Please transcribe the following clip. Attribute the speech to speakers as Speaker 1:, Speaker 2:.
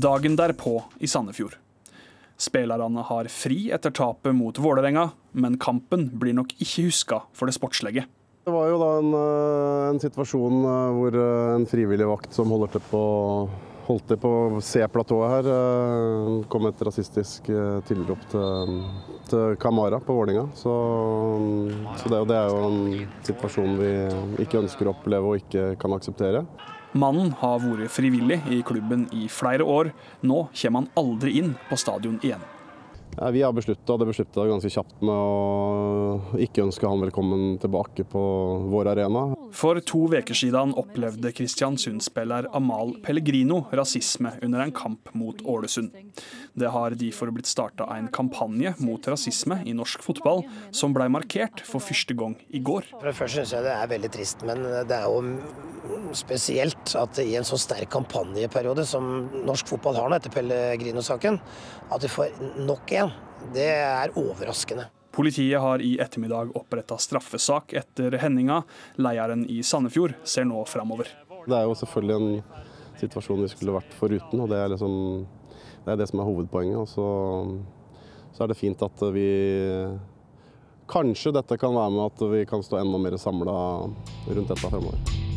Speaker 1: dagen derpå i Sandefjord. Spillerne har fri etter tapet mot Vålerenga, men kampen blir nok ikke husket for det sportslige.
Speaker 2: Det var jo da en situasjon hvor en frivillig vakt som holdt til på C-platået her, kom et rasistisk tilrop til Kamara på Vålerenga. Så det er jo en situasjon vi ikke ønsker å oppleve og ikke kan akseptere.
Speaker 1: Mannen har vært frivillig i klubben i flere år. Nå kommer han aldri inn på stadion igjen.
Speaker 2: Ja, vi har besluttet ganske kjapt med å ikke ønske han velkommen tilbake på vår arena.
Speaker 1: For 2 uker siden opplevde Kristiansund-spiller Amal Pellegrino rasisme under en kamp mot Ålesund. Det har derfor blitt startet en kampanje mot rasisme i norsk fotball, som ble markert for første gang i går.
Speaker 3: Først synes jeg det er veldig trist, men det er jo spesielt at i en så sterk kampanjeperiode som norsk fotball har nå etter Pellegrino-saken, at vi får nok en. Det er overraskende.
Speaker 1: Politiet har i ettermiddag opprettet straffesak etter hendinga. Lederen i Sandefjord ser nå fremover.
Speaker 2: Det er jo selvfølgelig en situasjon vi skulle vært foruten, og det er det som er hovedpoenget. Og så er det fint at vi kanskje dette kan være med at vi kan stå enda mer samlet rundt dette fremover.